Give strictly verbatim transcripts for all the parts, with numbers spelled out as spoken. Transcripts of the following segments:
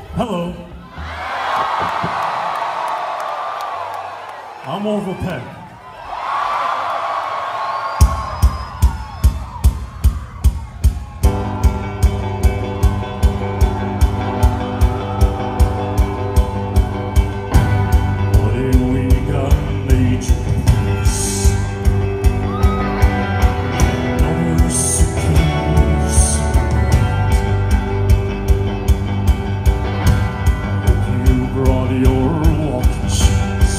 Hello. I'm Orville Peck. What have we got major peace? No secures. You brought your walking shoes.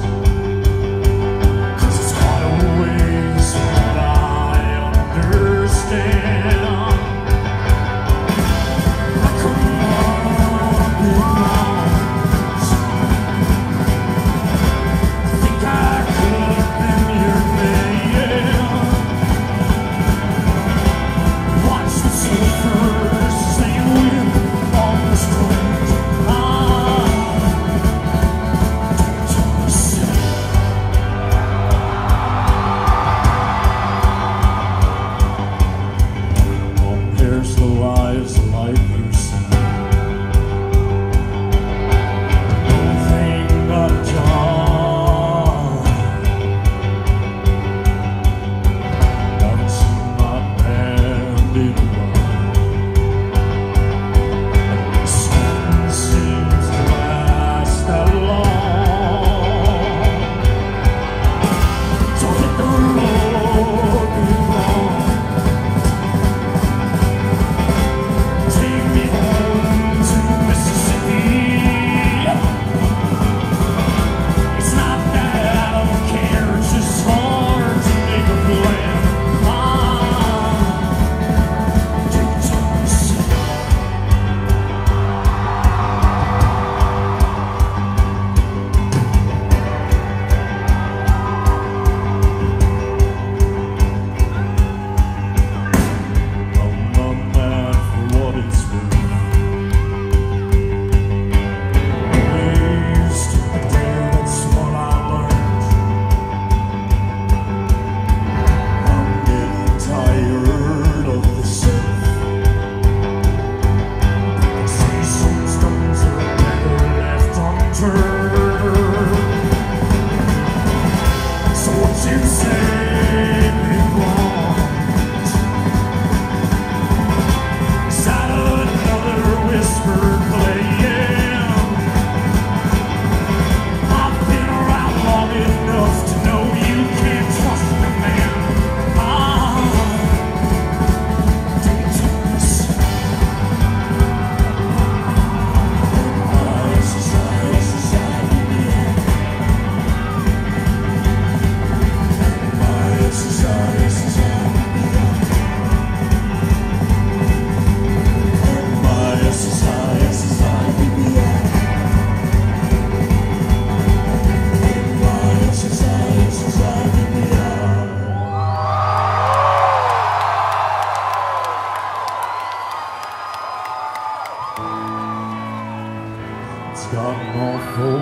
It's got an awful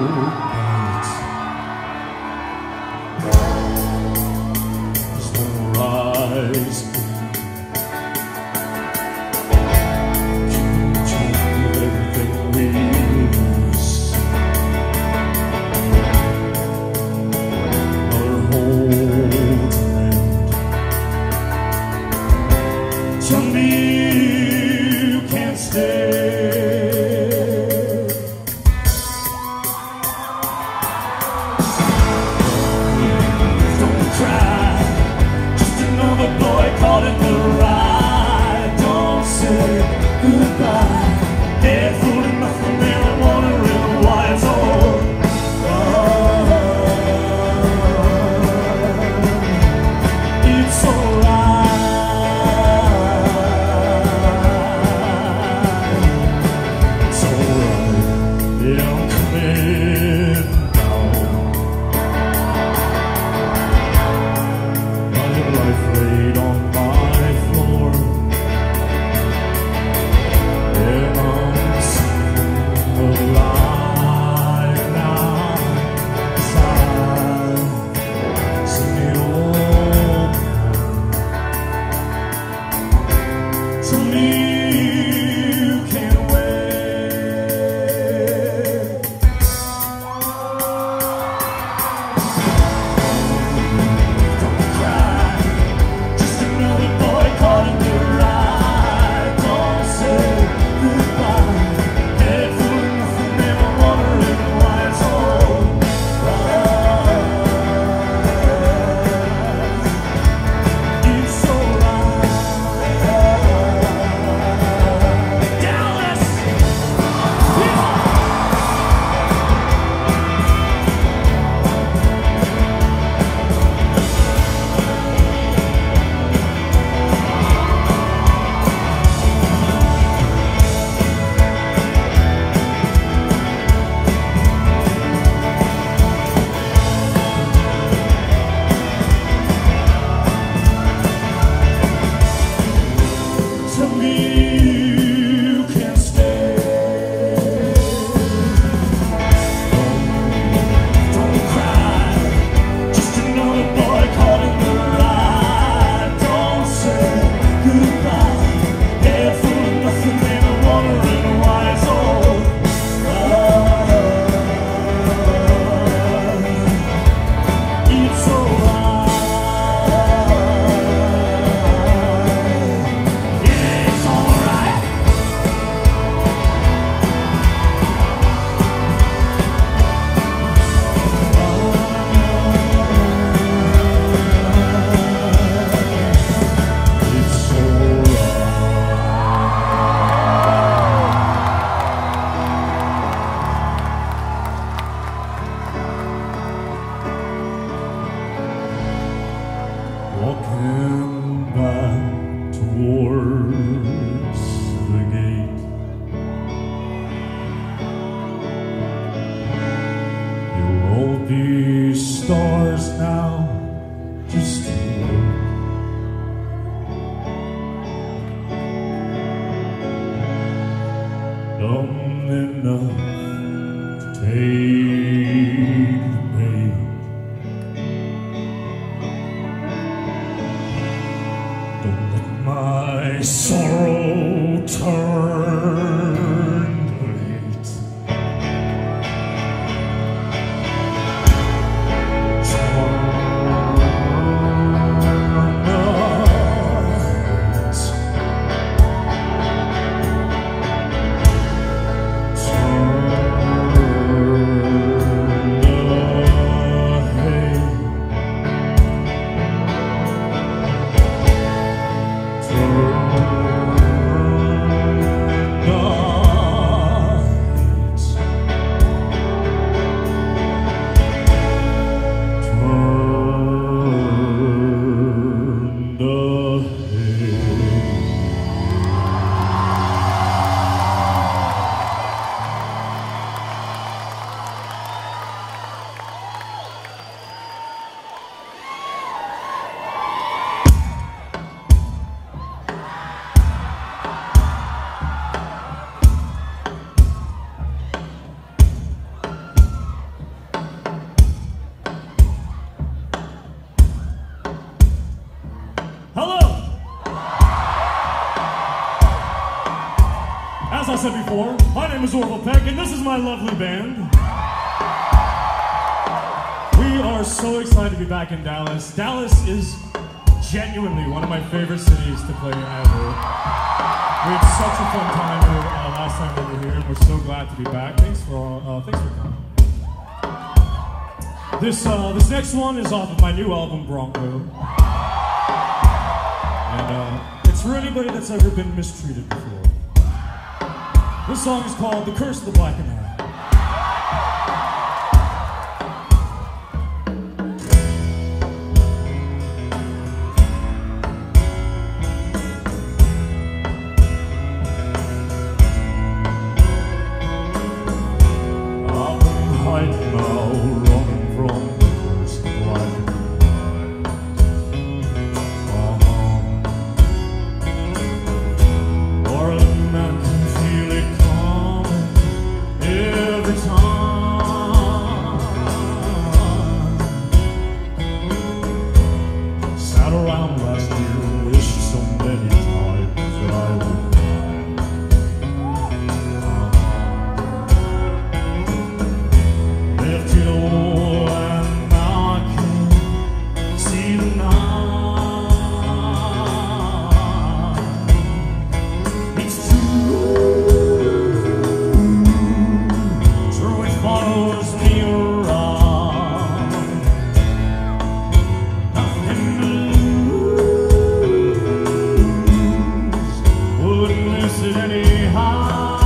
bite. There's no rise. Keep track of everything we lose. Another hole to mend. Tell me you can't stay. Caught in the ride, don't say goodbye. Head full of nothing there, I'm wondering why it's all uh, it's alright. It's alright. Yeah, I'm coming down. My life laid on my floor. Yeah, I'm stars now, just to wait. Dumb enough to take the bait. Don't let my sorrow turn to hate. As I said before, my name is Orville Peck, and this is my lovely band. We are so excited to be back in Dallas. Dallas is genuinely one of my favorite cities to play in ever. We had such a fun time here, uh, last time we were here, and we're so glad to be back. Thanks for all, uh, thanks for coming. This uh, this next one is off of my new album, Bronco, and uh, it's for anybody that's ever been mistreated before. This song is called The Curse of the Black and White. I'm hiding now, running from the curse of the black and white. Uh-huh. Darling, I can feel it coming every time. Sat around last year, wished so many times that I would die. Uh-huh. Left it all and now I can see the night. It's follows me around. Nothing to lose, wouldn't miss it anyhow.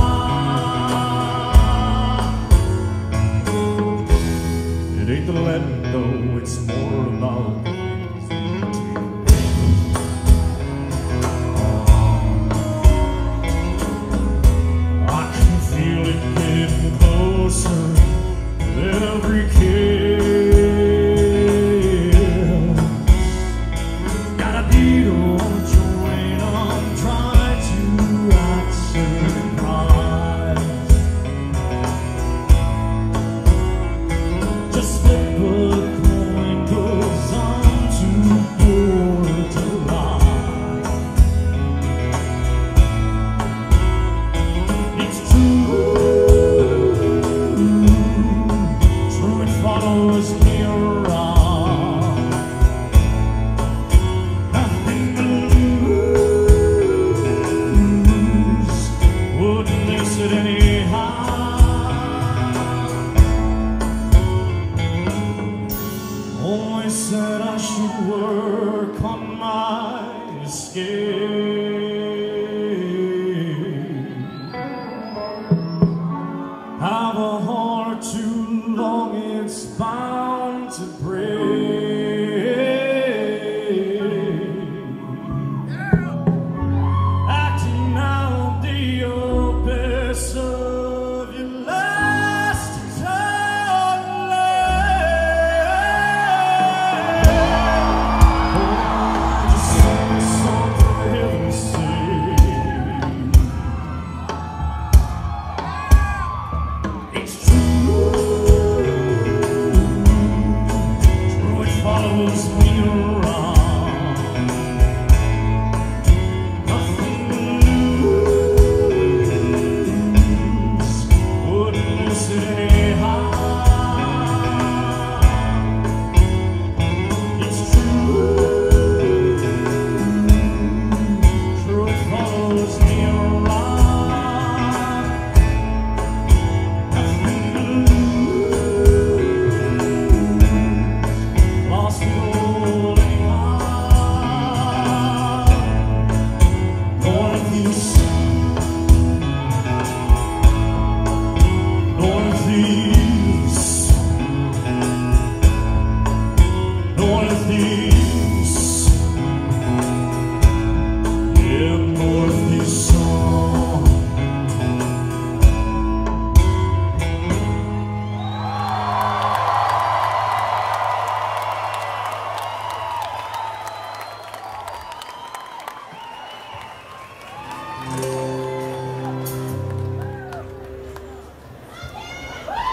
It ain't the letting go, it's more about the things that you take. I can feel it getting closer. Every kiss got a beat on joint on trying to act surprised. Just flip a coin, goes on to bored to lie. It's true. Follow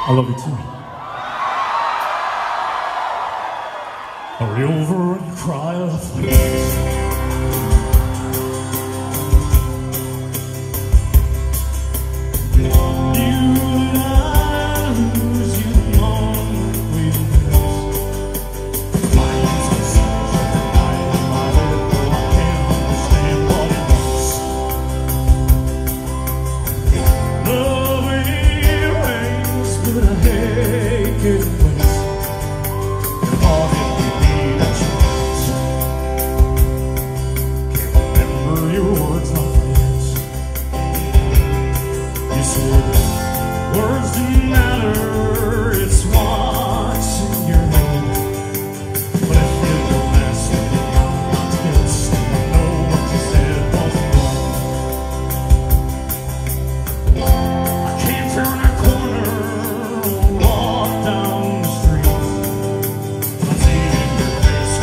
I love you too. Hurry over and cry a place. Words don't matter, it's what's in your head. But if you don't ask me, I'm not gonna say no. What you said wasn't wrong. I can't turn a corner or walk down the street. I'm seeing your face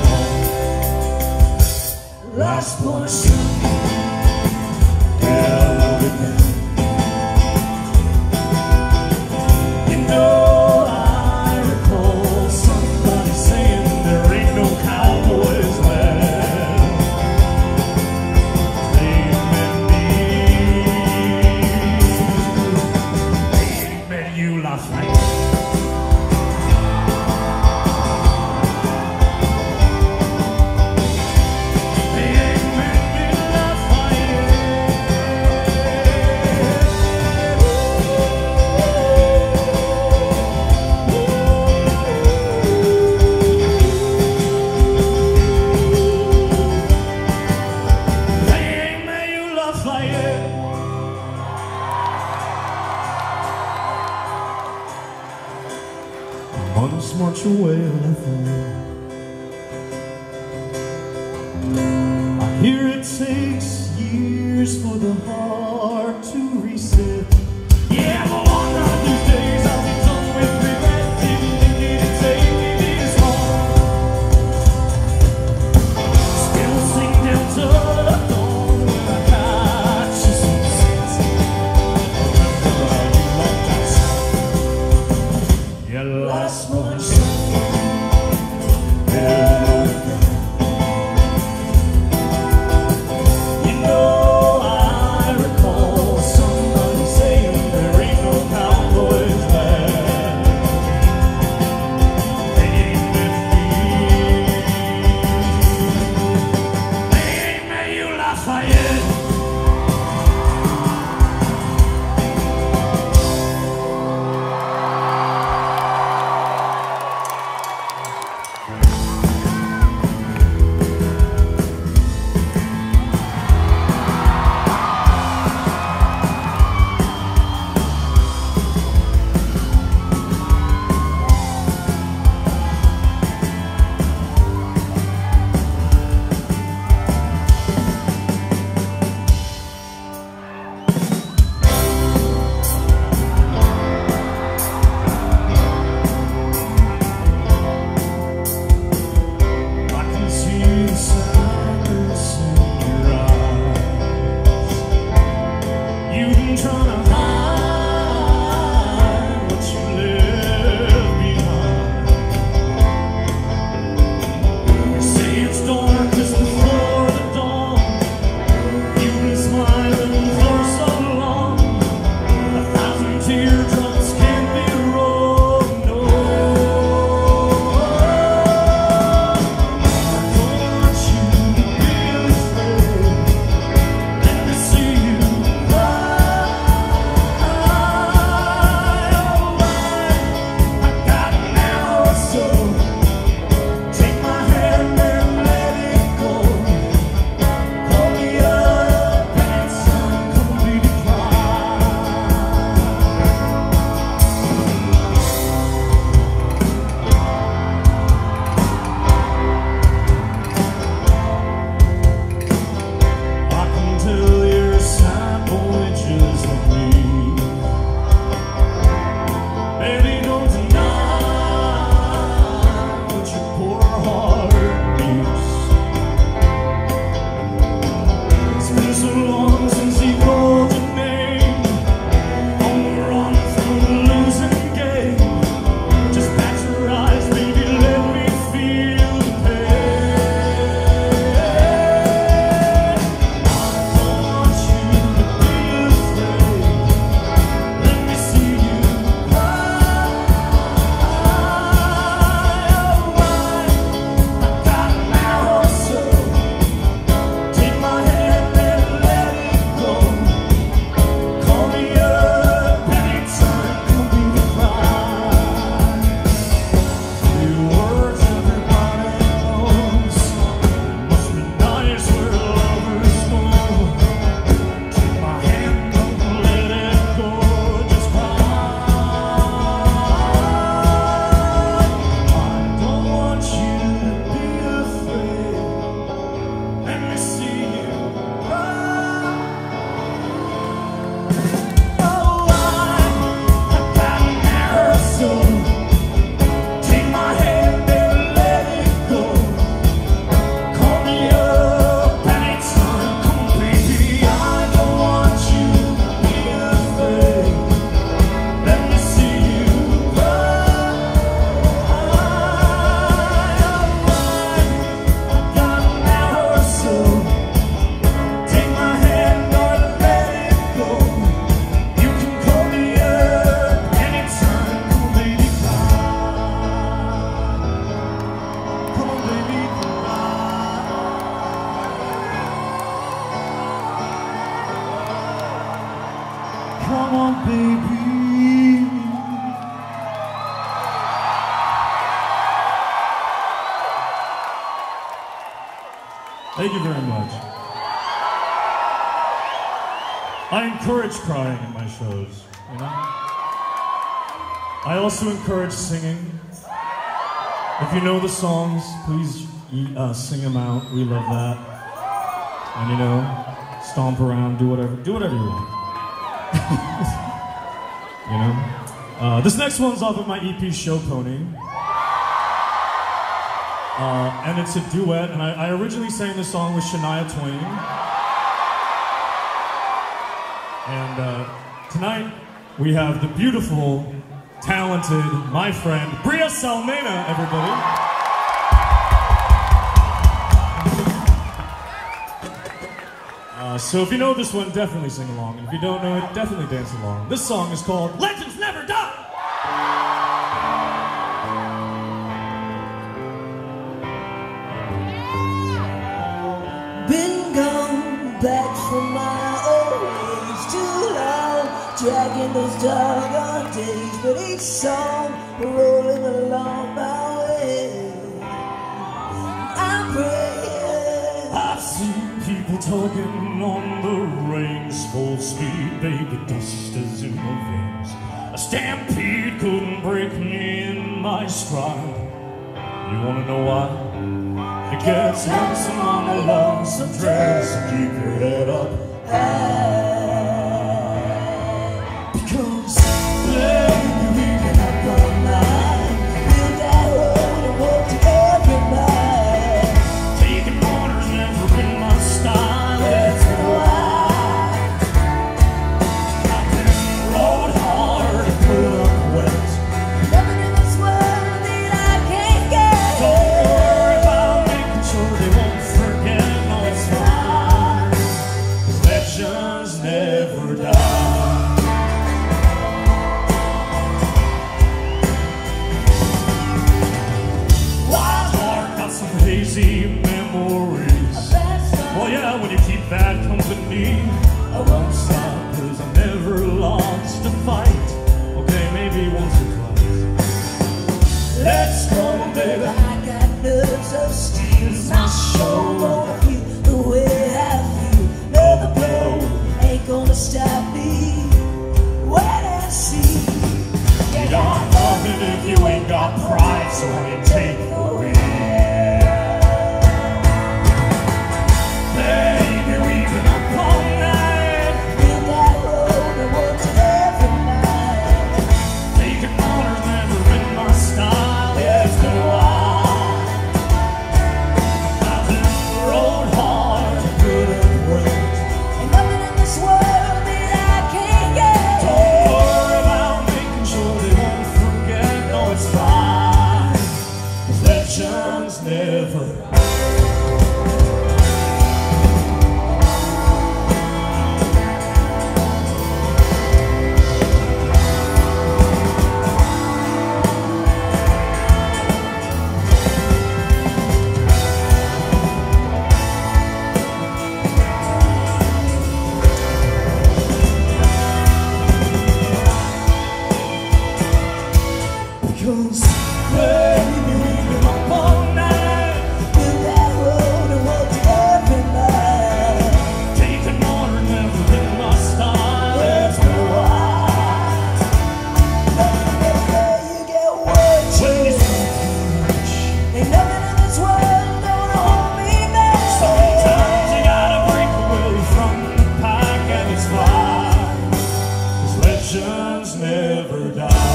from home. Last push. Months march away Lafayette. I hear it takes years for the heart to reset. Yeah, but one of these days I'll be done with regret. Didn't think it'd take me this long. Still sing down to the dawn when I catch you some sense. Remember how you loved us. Yeah, last one. Come on, baby. Thank you very much. I encourage crying in my shows, you know? I also encourage singing. If you know the songs, please uh, sing them out. We love that. And you know, stomp around, do whatever, do whatever you want. You know? Uh, this next one's off of my E P, Show Pony. Uh, and it's a duet, and I, I originally sang this song with Shania Twain. And uh, tonight, we have the beautiful, talented, my friend, Bria Salmena, everybody. Uh, so if you know this one, definitely sing along. And if you don't know it, definitely dance along. This song is called Legends Never Die! Been gone back from my old age, too long, dragging those doggone days, but each song rolling along my way. I'm praying. I've seen people talking on the range, full speed, baby, dust is in my veins. A stampede couldn't break me in my stride. You wanna know why? It gets lonesome on the lonesome trail, so keep your head up high. Because baby, we've been up all night, build that road and walk to every night. Taking orders never been my style. That's why I've been rode hard and put up wet. nothing in this world that I can't get. Don't worry about making sure they won't forget. No, it's fine. Legends never die. Wild heart got some hazy memories. Well, yeah, when you keep bad company, I won't stop, cause I never lost a fight. Okay, maybe once or twice. Let's go, baby. I got nerves of steel, my show won't feel the way I feel. Another blow ain't gonna stop me. Wait and see. You got nothing if you ain't got pride, so you take the wheel. Baby, we've been up all night, Build that road and walk to every night. taking orders never been my style. Yeah, it's been a while. I've been rode hard to put up weight. Ain't nothing in this world that I can't get. Don't worry about making sure they won't forget. No, it's fine. Legends never. Because Baby, we've been up all night, build that road and walk to every night. taking orders never been my style. It's been a while. Everywhere you get way When you too. Ain't nothing in this world gonna hold me back. sometimes you gotta break away from the pack, and it's fine. 'Cause legends never die.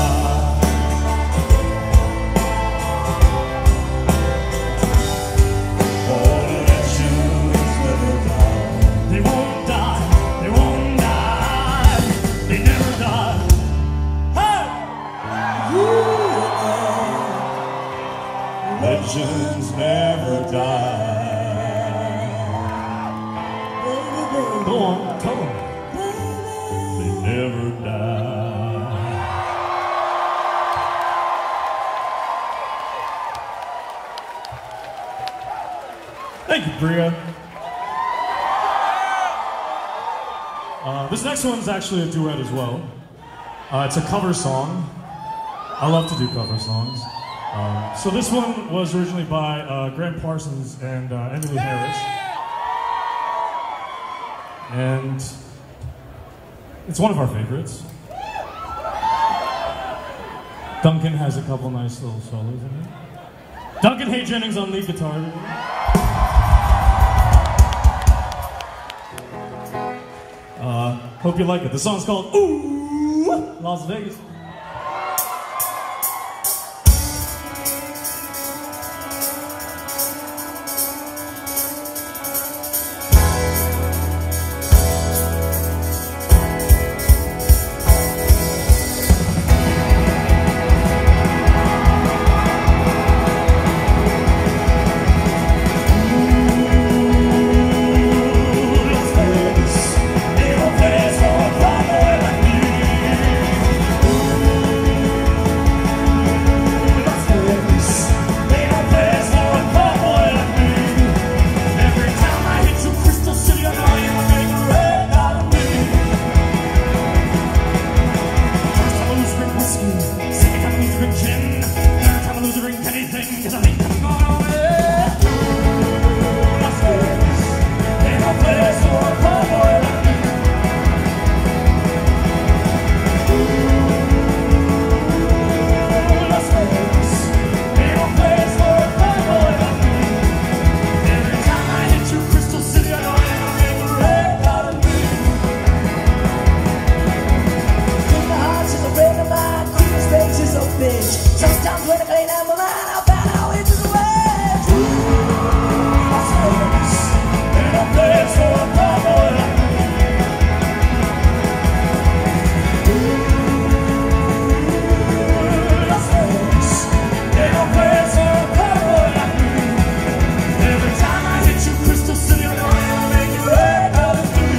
Oh, legends never die. They won't die. They won't die. They never die. Hey! Legends never die. Go on, tell them. They never die. Thank you, Bria. Um, This next one's actually a duet as well. Uh, it's a cover song. I love to do cover songs. Um, so this one was originally by uh, Grant Parsons and uh, Emmylou Harris. And it's one of our favorites. Duncan has a couple nice little solos in it. Duncan Hay Jennings on lead guitar. Uh, hope you like it. The song's called Ooh, Las Vegas. Sometimes when I clean out my mind, I found out into the west. Las Vegas ain't no place for a cowboy like me. Las Vegas ain't no place for a cowboy like me. Every time I hit you, Crystal City, I know I'll make you right out of me.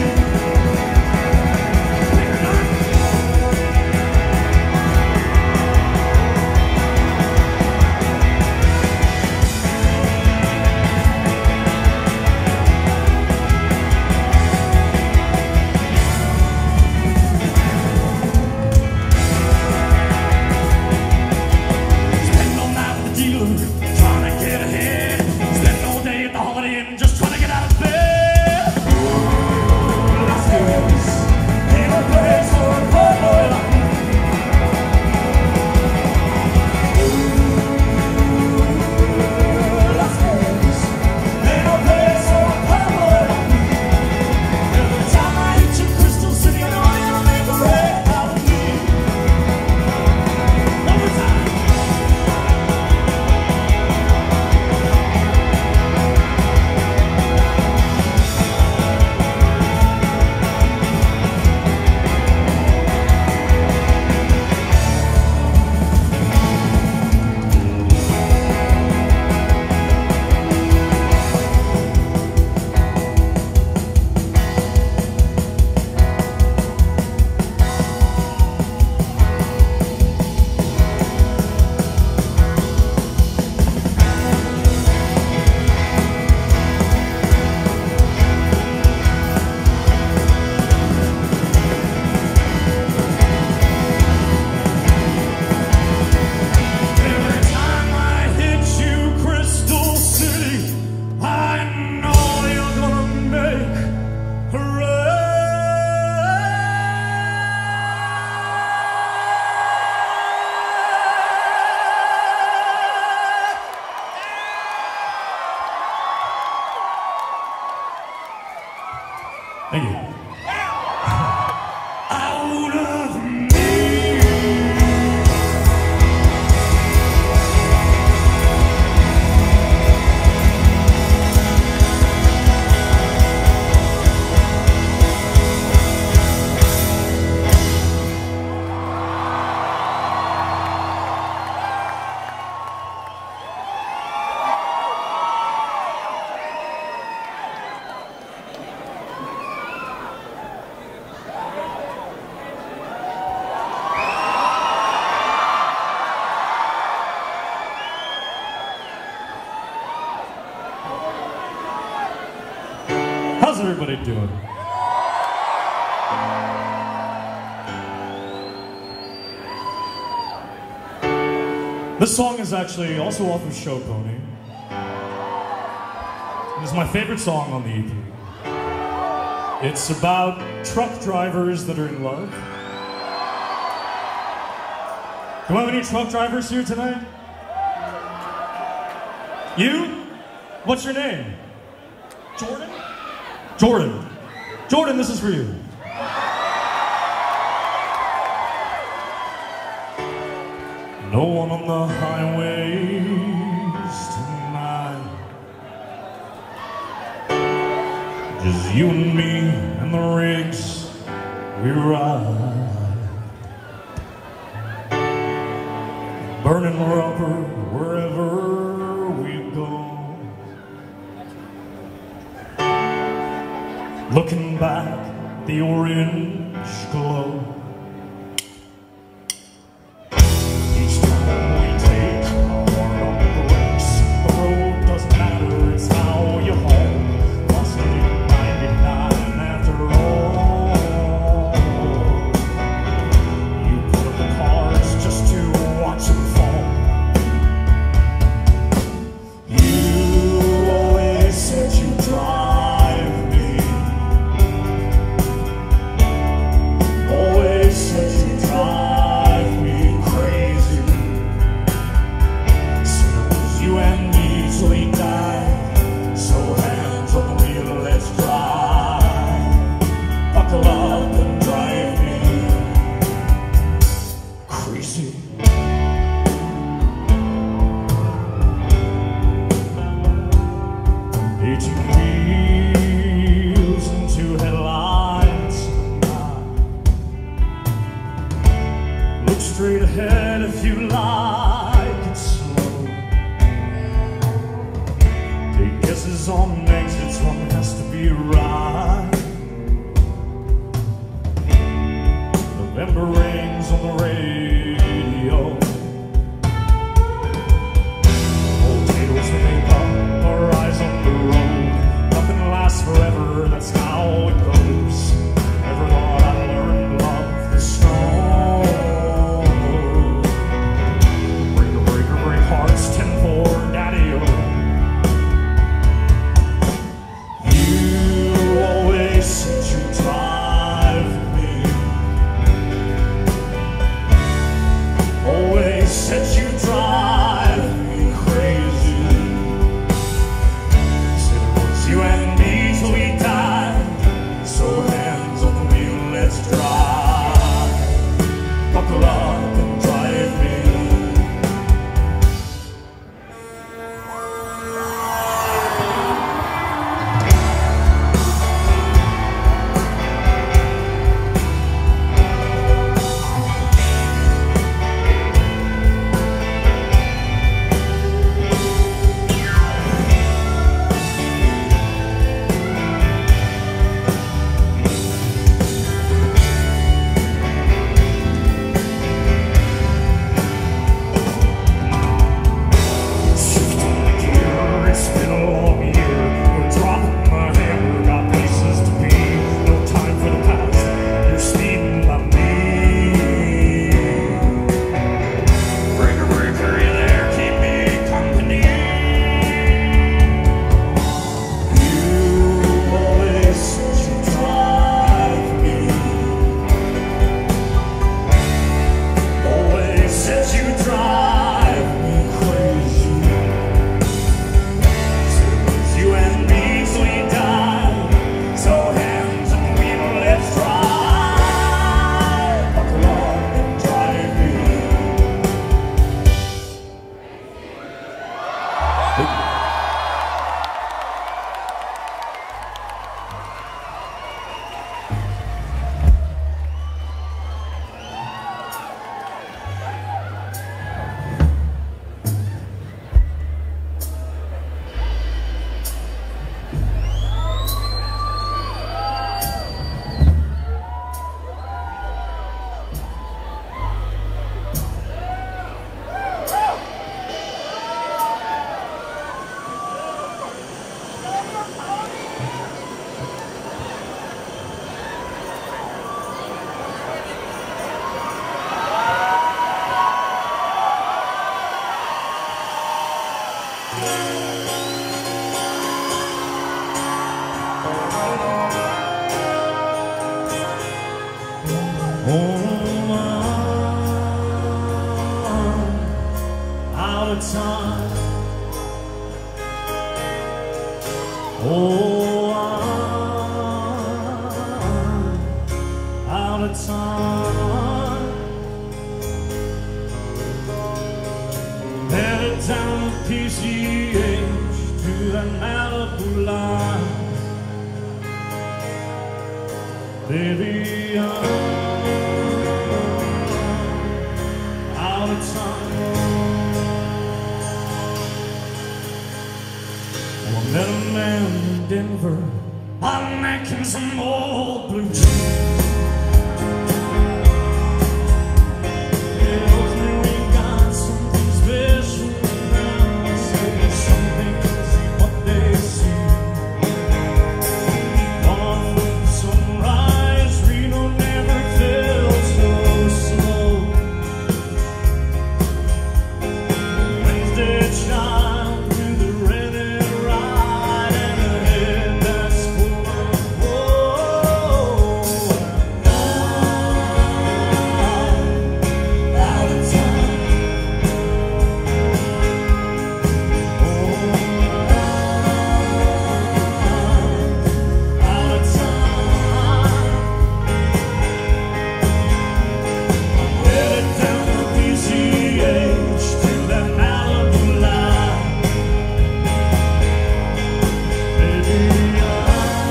Thank you. Out of me. How's everybody doing? This song is actually also off of Show Pony. It's my favorite song on the E P. It's about truck drivers that are in love. Do I have any truck drivers here tonight? You? What's your name? Jordan? Jordan. Jordan, this is for you. No one on the highways tonight. Just you and me and the rigs we ride. Burning rubber wherever we go. Looking back, the orange glow. Straight ahead if you like it slow. Take guesses on exits, one has to be right. November rings on the radio. Potatoes make up our eyes on the road. Nothing lasts forever, that's how it goes. Never thought I'd learn to love this song. Hearts ten for daddy-o. You always said you'd drive me. I'm out of time. Oh, I'm out of time. Headed down the P C H to the Malibu line. Baby, I'm out of time. Well, I met a man in Denver, bottlenecking some old blue jeans. He tells me we got something special around. I say something can see what they see. On sunrise, Reno never felt so slow. Wednesday child through the rented ride and a head that's full of woe. I'm out of time. Oh, I'm out of time. Headed down the P C H to that Malibu line. Baby, I'm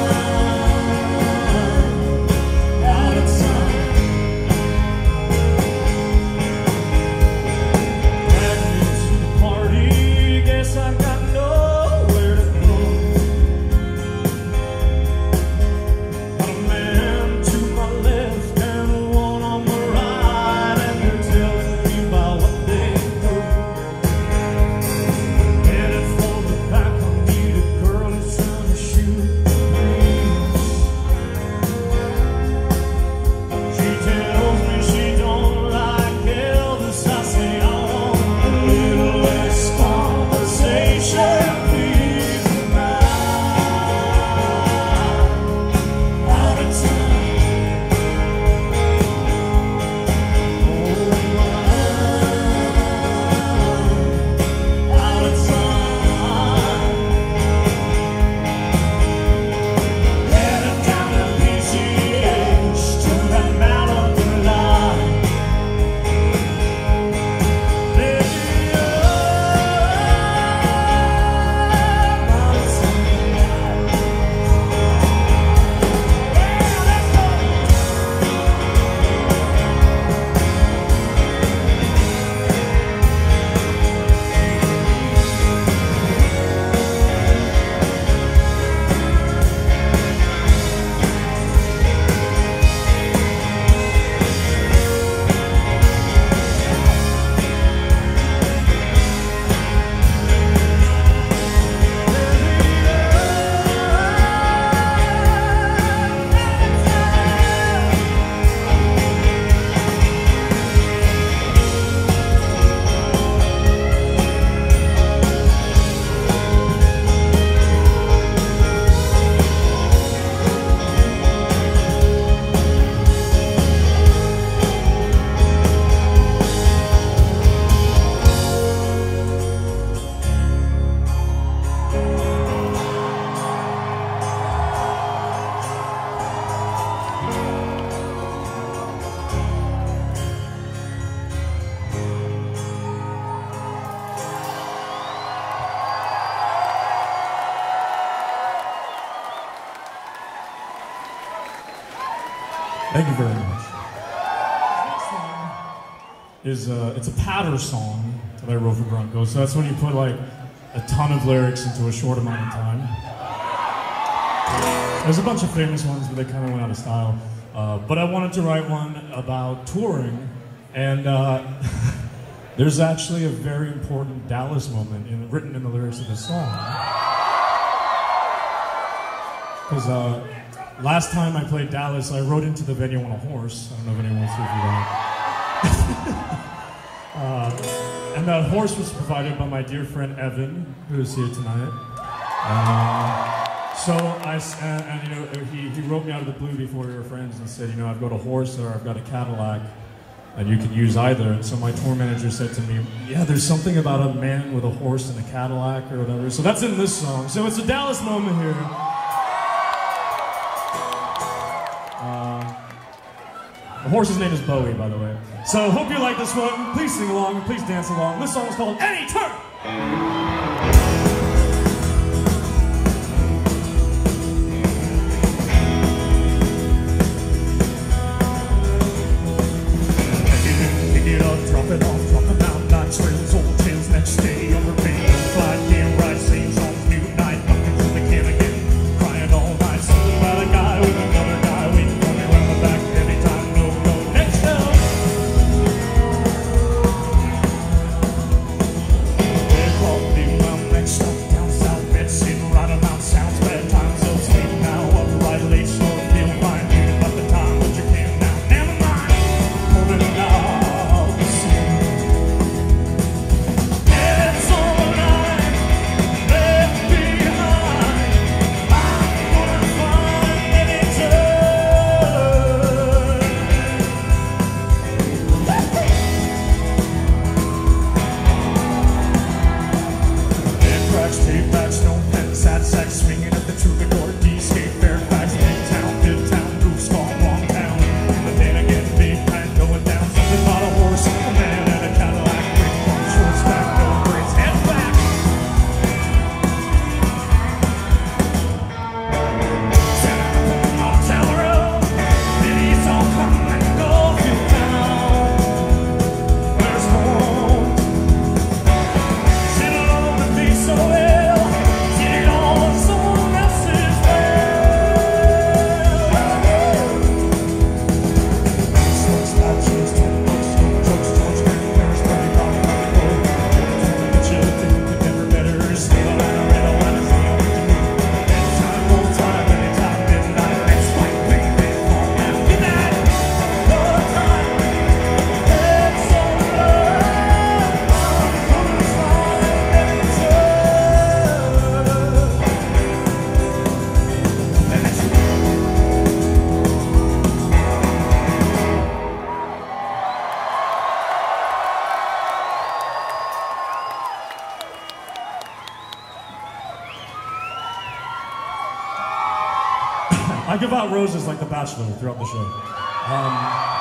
out of time. Dragged me to the party, guess I got nowhere to go. Got a man to my left and one on my right, and they're telling me about what they know. Headed for the back, I meet a girl who's trying to shoot the breeze. She tells me she don't like Elvis. I say I want a little less conversation, please. I'm out of time. Oh, I'm out of time. Headed down the P C H to that Malibu line. Baby, I'm out of time. Yeah, let's go. Thank you very much. Next song is uh, it's a patter song that I wrote for Bronco. So that's when you put like a ton of lyrics into a short amount of time. There's a bunch of famous ones, but they kind of went out of style. Uh, but I wanted to write one about touring, and uh, there's actually a very important Dallas moment in, written in the lyrics of this song. Because uh, last time I played Dallas, I rode into the venue on a horse. I don't know if anyone wants to hear that. uh, and that horse was provided by my dear friend Evan, who is here tonight. Uh, so I, and, and you know, he, he wrote me out of the blue before we were friends and said, you know, I've got a horse or I've got a Cadillac. and you can use either. And so my tour manager said to me, yeah, there's something about a man with a horse and a Cadillac or whatever. So that's in this song. So it's a Dallas moment here. Uh, the horse's name is Bowie, by the way. So hope you like this one. Please sing along and please dance along. This song is called Any Turn. I give out roses like The Bachelor throughout the show. Um,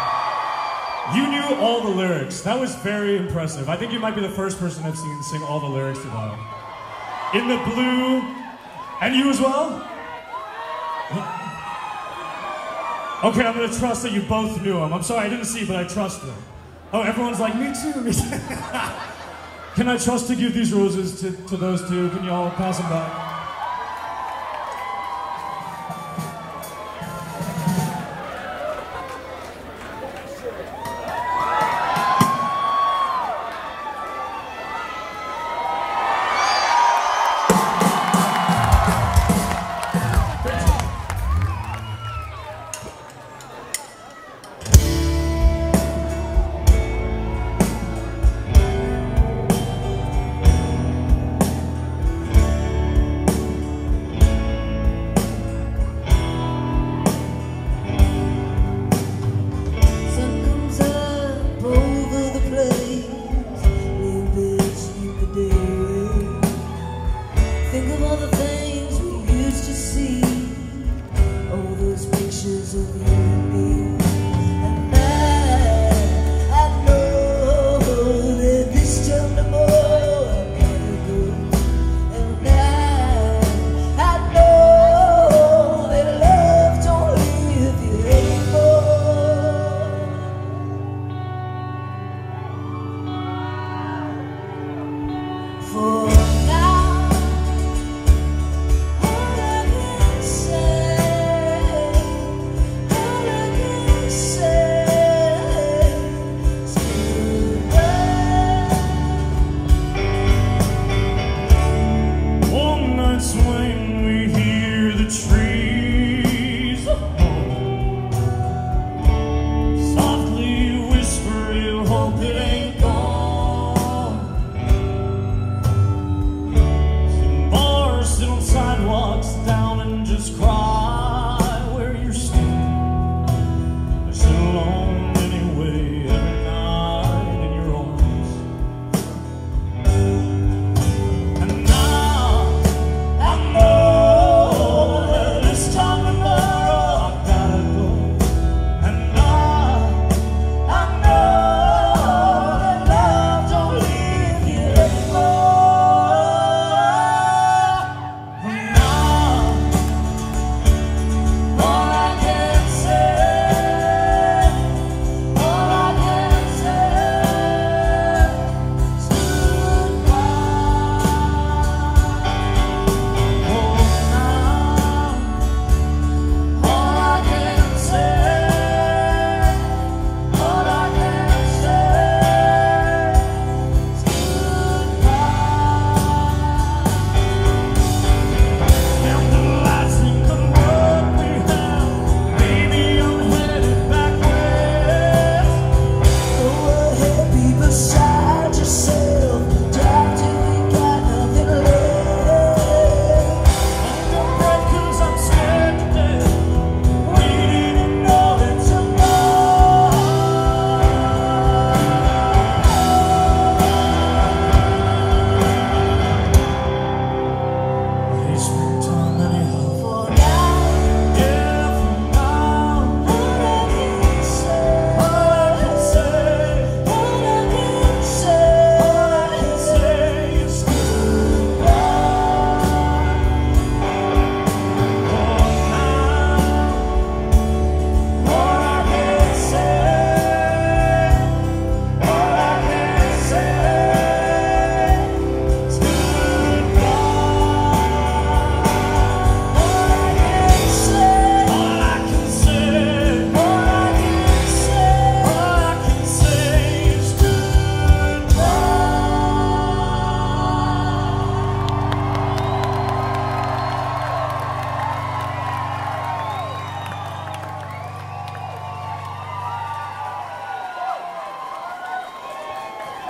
you knew all the lyrics. That was very impressive. I think you might be the first person I've seen sing all the lyrics to that. In the Blue, and you as well? Okay, I'm gonna trust that you both knew them. I'm sorry, I didn't see, but I trust them. Oh, everyone's like, me too, me too. Can I trust to give these roses to, to those two? Can you all pass them back?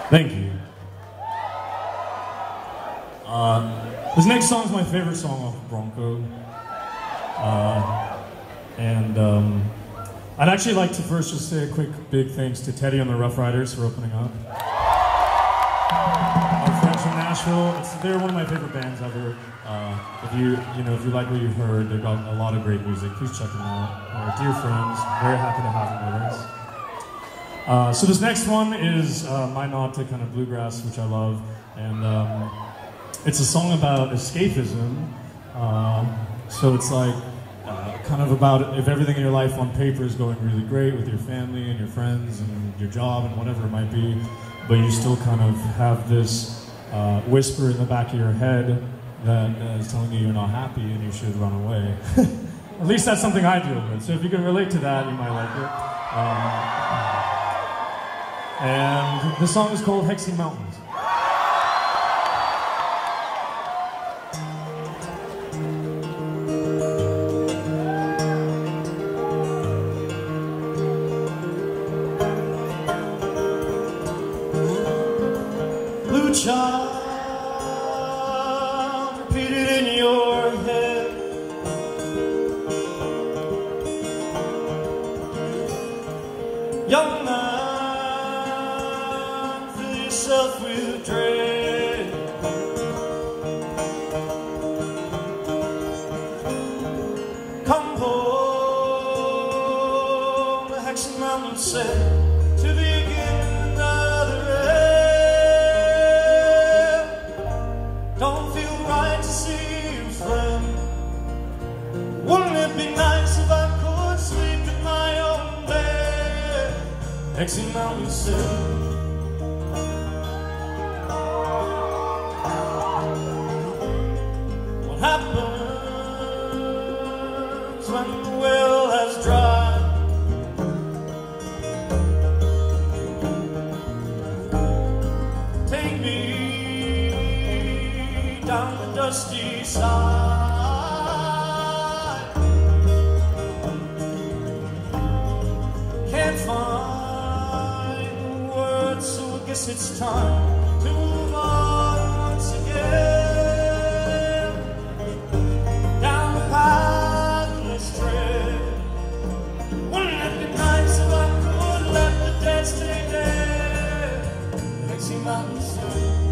Thank you. Uh, this next song is my favorite song off Bronco. Uh, and um, I'd actually like to first just say a quick big thanks to Teddy and the Rough Riders for opening up. Our friends from Nashville, it's, they're one of my favorite bands ever. Uh, if you you know if you like what you heard, they've got a lot of great music. Please check them out. Our dear friends, very happy to have them with us. Uh, so this next one is uh, my nod to kind of bluegrass, which I love, and um, it's a song about escapism. Uh, so it's like uh, kind of about if everything in your life on paper is going really great with your family and your friends and your job and whatever it might be, but you still kind of have this uh, whisper in the back of your head that uh, is telling you you're not happy and you should run away. At least that's something I deal with. So if you can relate to that, you might like it. Um, and the song is called Hexy Mountains. Blue child, repeat it in your head. Young man, fill yourself with dread. Come home, the Hexy Mountain said, to begin another end. Don't feel right to see your friend. Wouldn't it be nice if I could sleep in my own bed? Hexy Mountain said. What happens when the well has dried? Take me down the dusty side. Can't find words, so I guess it's time to move on once again. Down the pathless trail. Wouldn't it be nice if I could let the dead stay dead? Hexy Mountain said.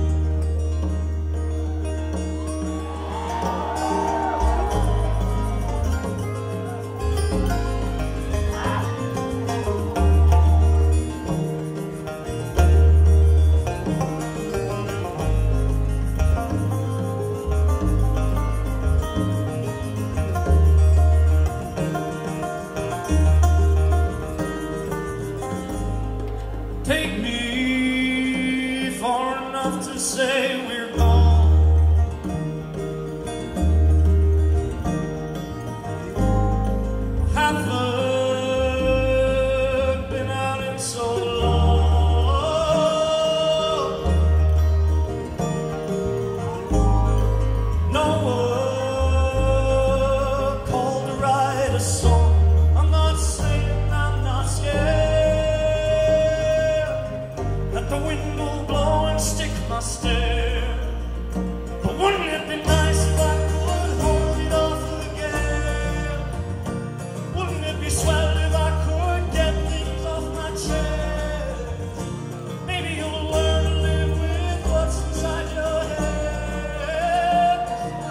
Take me far enough to say we're gone. Haven't been out in so long. No one called to write a song. I'm not saying I'm not scared. Let the wind will blow and stick my stare. But wouldn't it be nice if I could hold it off again? Wouldn't it be swell if I could get things off my chest? Maybe you'll learn to live with what's inside your head.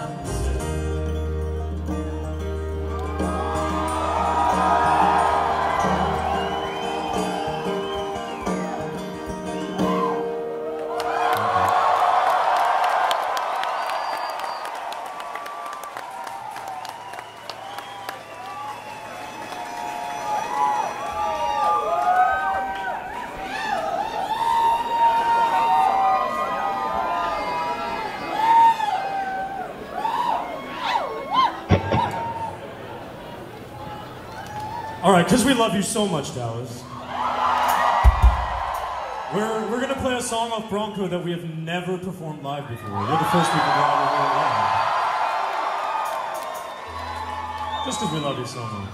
All right, because we love you so much, Dallas. We're, we're going to play a song off Bronco that we have never performed live before. We're the first people to ever hear it live. Just because we love you so much.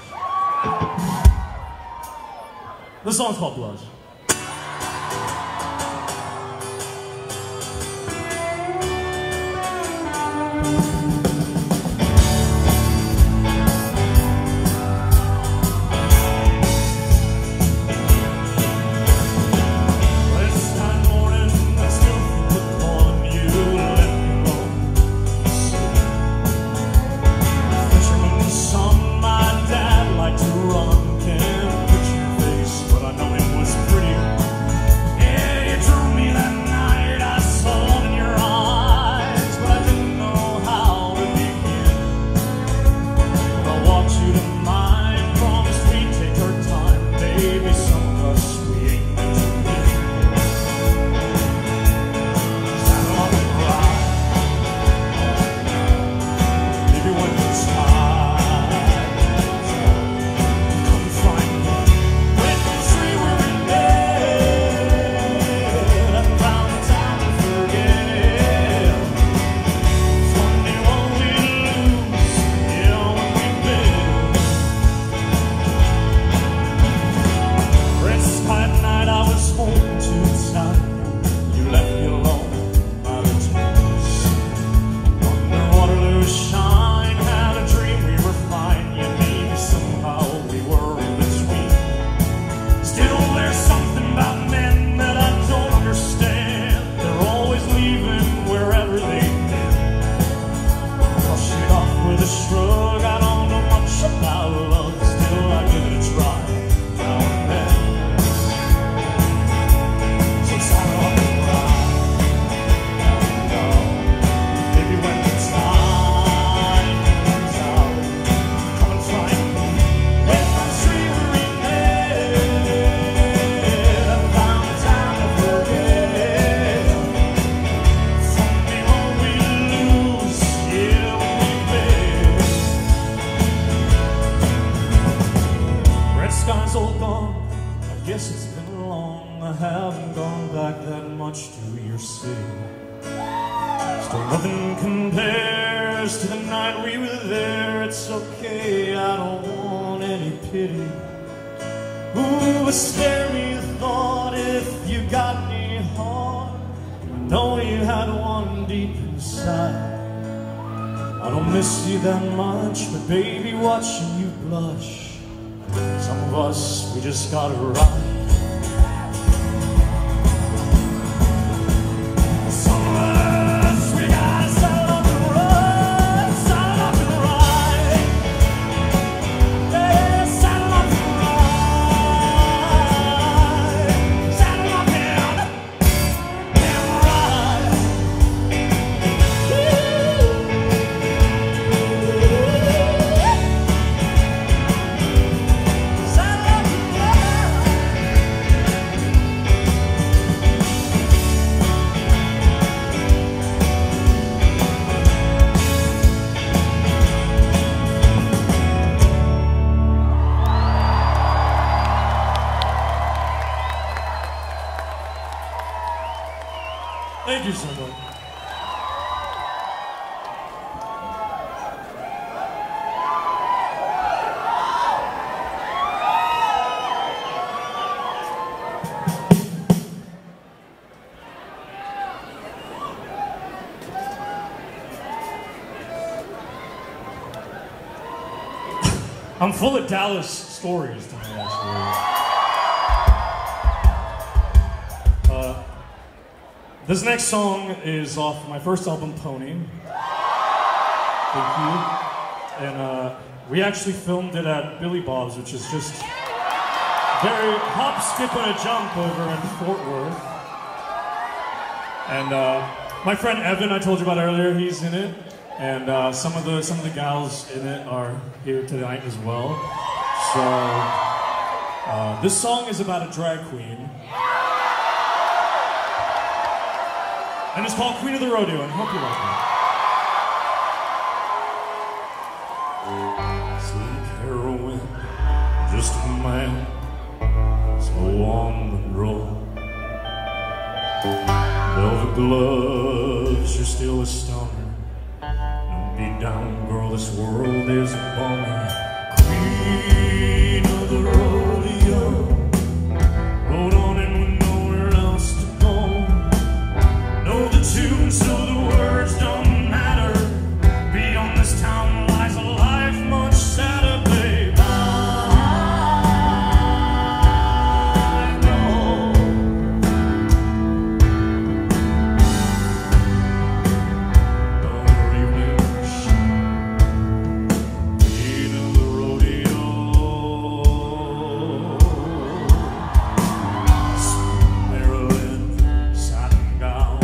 This song's called Blush. haven't gone back that much to your city. Still nothing compares to the night we were there. It's okay, I don't want any pity. Ooh, spare me the thought if you got me hard. I know you had one deep inside. I don't miss you that much, but baby, watching you blush, some of us, we just gotta ride. Thank you so much. I'm full of Dallas stories tonight, actually. Uh, This next song is off my first album, Pony. Thank you. And uh, we actually filmed it at Billy Bob's, which is just very hop, skip, and a jump over in Fort Worth. And uh, my friend Evan, I told you about earlier, he's in it. And uh, some of the some of the gals in it are here tonight as well. So uh, this song is about a drag queen. And it's called Queen of the Rodeo, and I hope you like it. Sweet heroine, just a man, slow on the roll. Velvet gloves, you're still a stunner. Don't be down, girl, this world is a bummer. Queen of the rodeo, rode on in with nowhere else to go. Know the tune so the words don't matter. Beyond this town lies a life much sadder, babe. I know. Another evening, queen of the rodeo. Sweet Maryland, satin gown.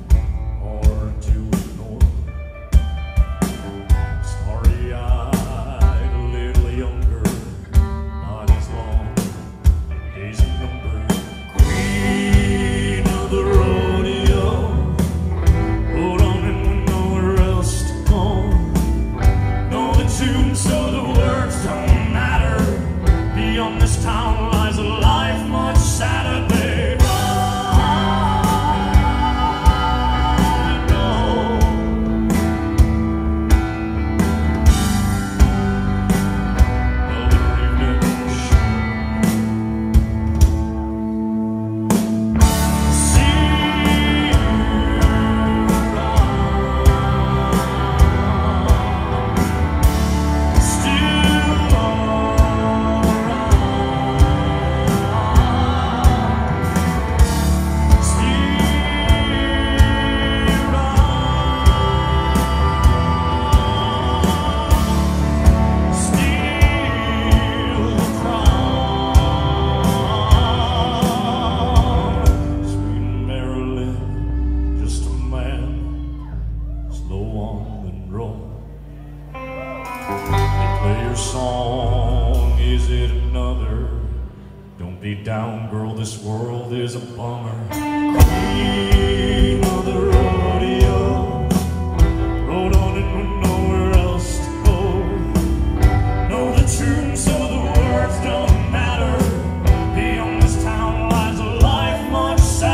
Song, is it another? Don't be down, girl, this world is a bummer. Queen of the rodeo, rode on it with nowhere else to go. Know the tune so the words don't matter. Beyond this town lies a life much sadder.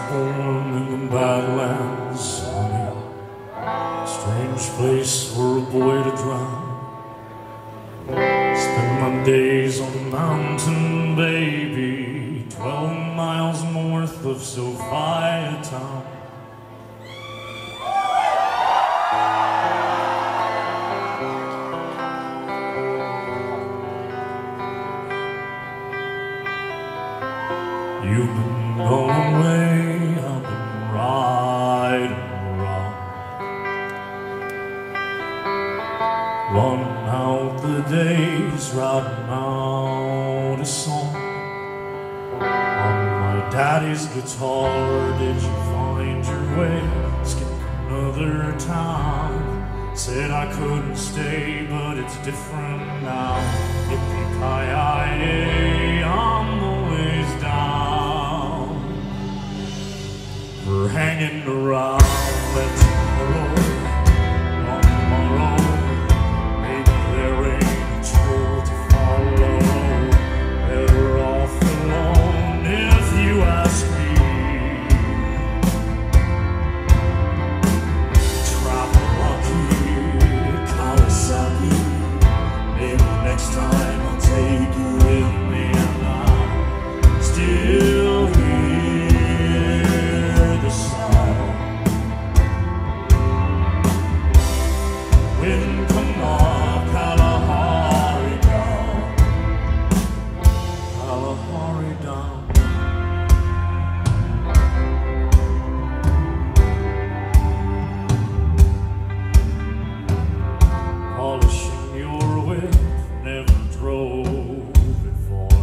born in the Badlands, honey. Strange place for a boy to drown. Spend my days on the mountain, baby, twelve miles north of Sophia town. You've been going away, I've been riding around, running out the days, writing out a song on my daddy's guitar. Did you find your way, skip another town? Said I couldn't stay, but it's different now. Yippee-ki-yay, I'm always down for hanging around. Let tomorrow, on tomorrow, maybe there ain't a trail to follow. Better off alone if you ask me. Travel lucky, Kawasaki. Maybe next time I'll take you with me, and I'm still hear the sound. Wind come up, Kalahari down, Kalahari down. Polishing your whip, never drove it far.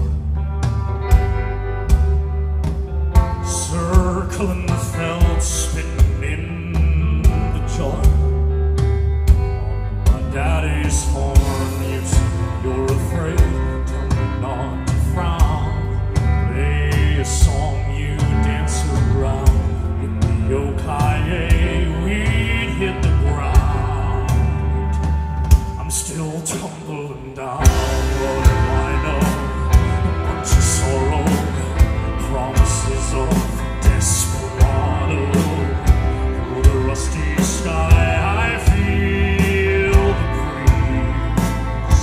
Circling the felt, spitting in the jar. On my daddy's horn, you say you're afraid, tell me not to frown. Play a song you dance around. In the yokai, we'd hit the ground. I'm still tumbling down. What do I know? A bunch of sorrow, promises of desperado. Through the rusty sky, I feel the breeze.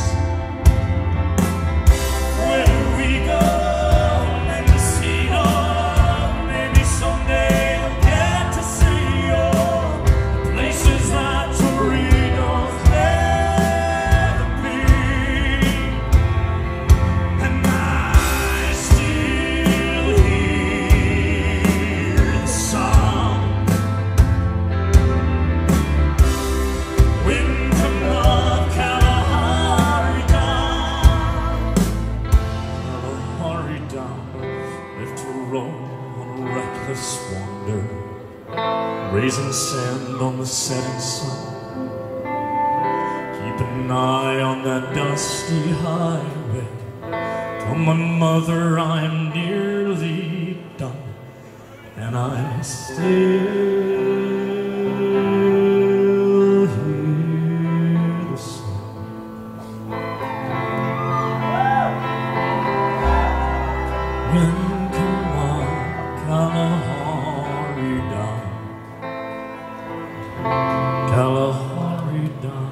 Where do we go? Mendocino. Maybe someday I'll get to see your places that Torino's never been. And I still hear the sound. Wind come up, Kalahari down, Kalahari down. Left to roam on a reckless wander, raising sand on the setting sun. Keep an eye on that dusty highway. Tell my mother I'm nearly done, and I still hear the sound. Wind come on, Kalahari down, Kalahari down.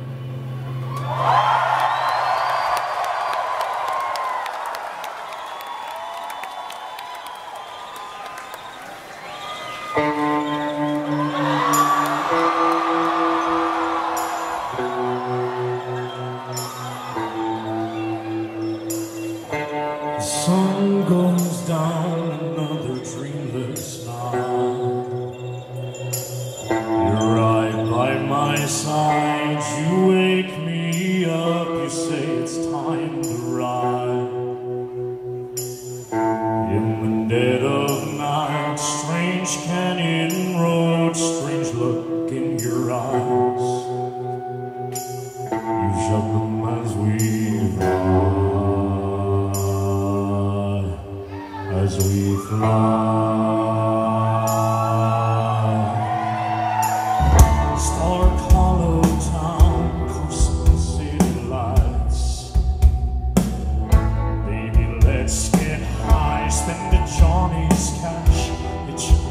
The sun goes down, another dreamless night. You're right by my side, you wake me up, you say it's time to ride. In the dead of night, strange canyon road, strange look in your eyes. You shut them as we fly, as we fly. Stark hollow town, coursing city lights. Baby, let's get high, spend the Johnny's cash, hitch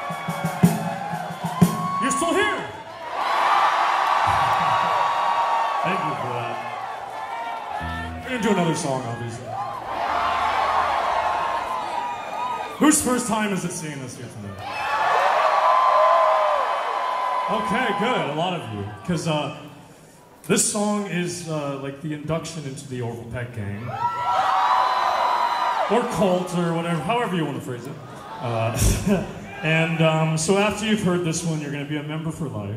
You're still here. Thank you for that. We're gonna do another song, obviously. Whose first time is it seeing us here tonight? Okay, good. A lot of you, because uh, this song is uh, like the induction into the Orville Peck Gang, or cult, or whatever, however you want to phrase it. Uh, and um, so after you've heard this one, you're going to be a member for life.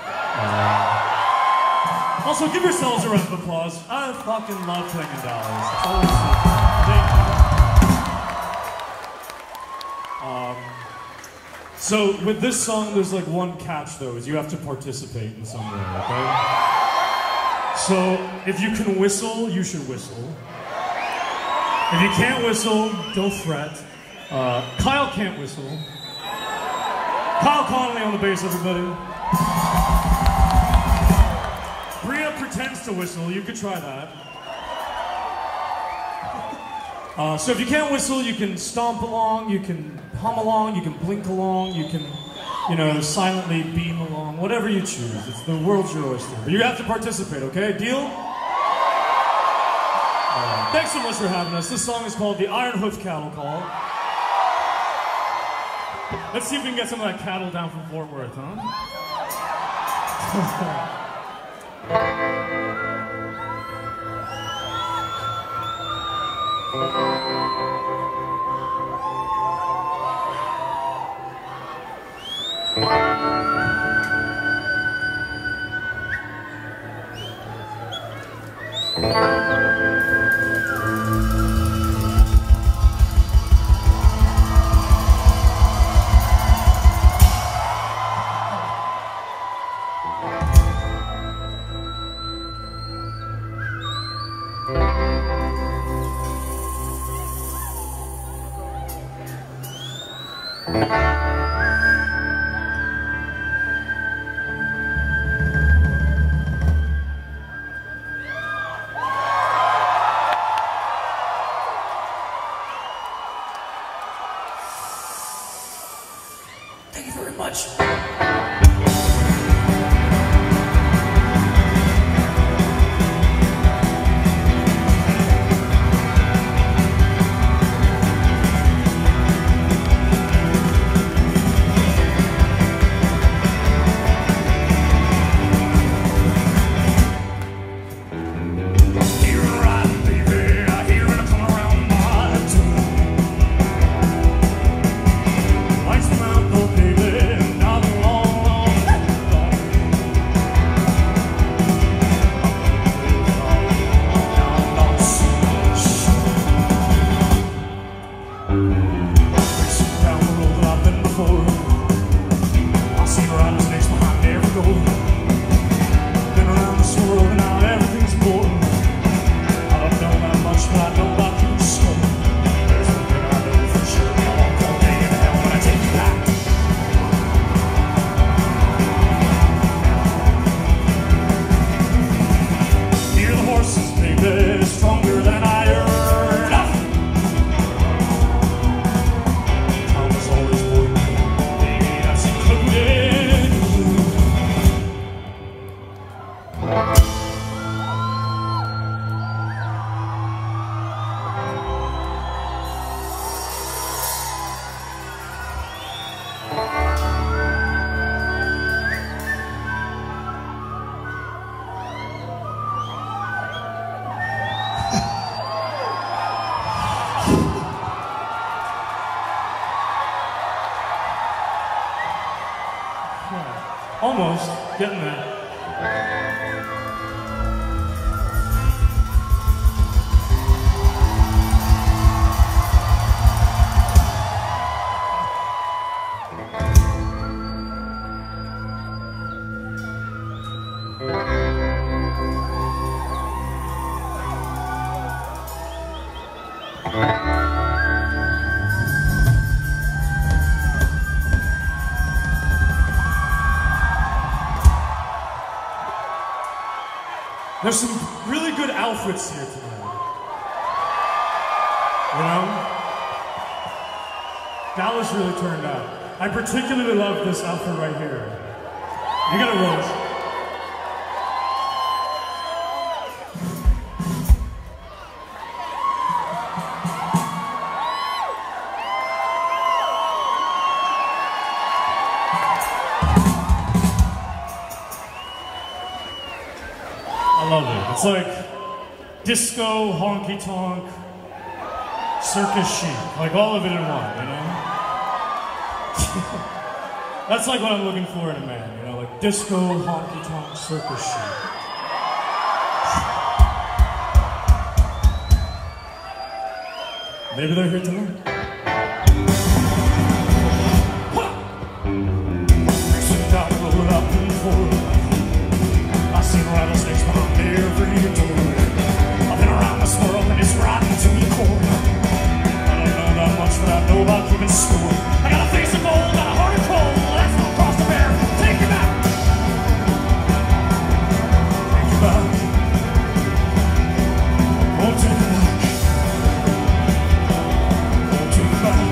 Uh, also, give yourselves a round of applause. I fucking love playing in Dallas. It's always Thank you. Um, so with this song, there's like one catch though, is you have to participate in some way, okay? So if you can whistle, you should whistle. If you can't whistle, don't fret. Uh, Kyle can't whistle. Kyle Connolly on the bass, everybody. Bria pretends to whistle. You could try that. Uh, so if you can't whistle, you can stomp along, you can hum along, you can blink along, you can, you know, silently beam along, whatever you choose. It's the world's your oyster. But you have to participate, okay? Deal? Uh, thanks so much for having us. This song is called The Iron Hoof Cattle Call. Let's see if we can get some of that cattle down from Fort Worth, huh? Thank you very much. Almost. Getting there. There's some really good outfits here tonight. You know? Dallas really turned out. I particularly love this outfit right here. You got a rose. I love it. It's like disco, honky tonk, circus chic, like all of it in one, you know? That's like what I'm looking for in a man, you know, like disco, honky tonk, circus chic. Maybe they're here tonight. I've seen rattlesnakes behind every door. I've been around this world and it's rotten to the core. I don't know that much, but I know about keeping score. I got a face of gold, got a heart of cold. That's no cross to bear. Take it back. Take it back. Won't take it back. Won't take it back.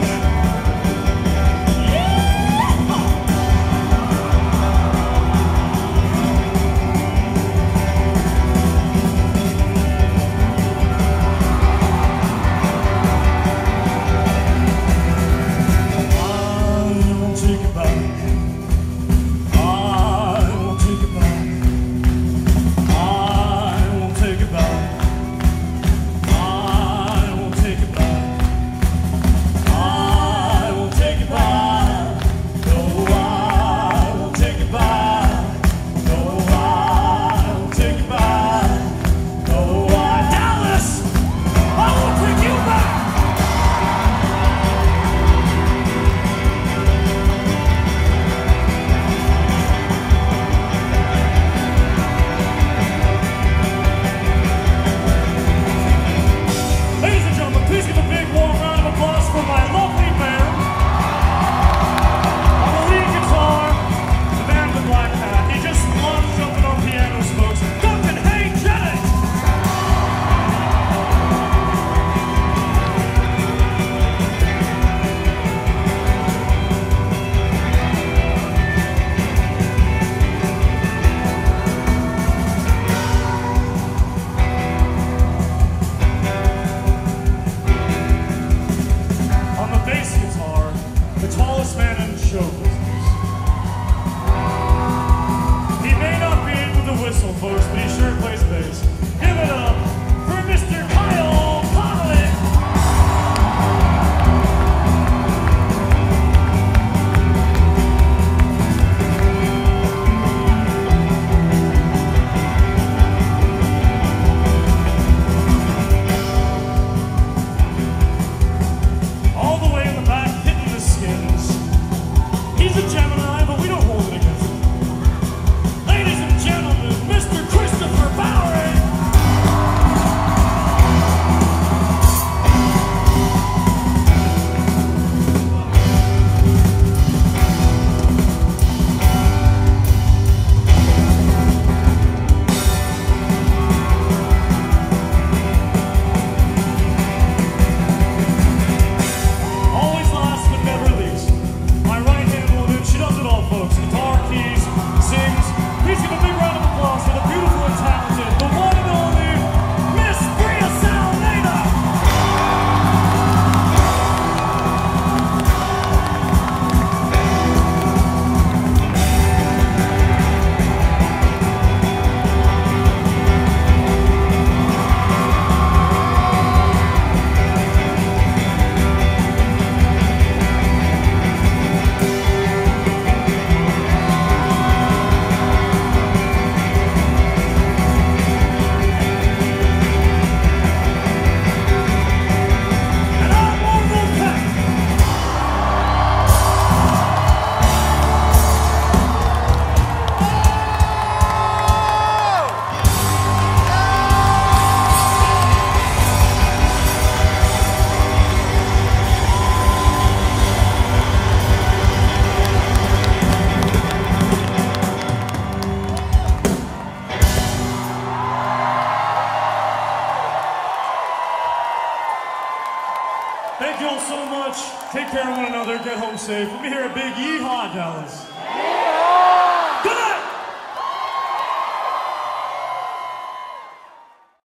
Thank you all so much. Take care of one another. Get home safe. Let me hear a big yeehaw, Dallas.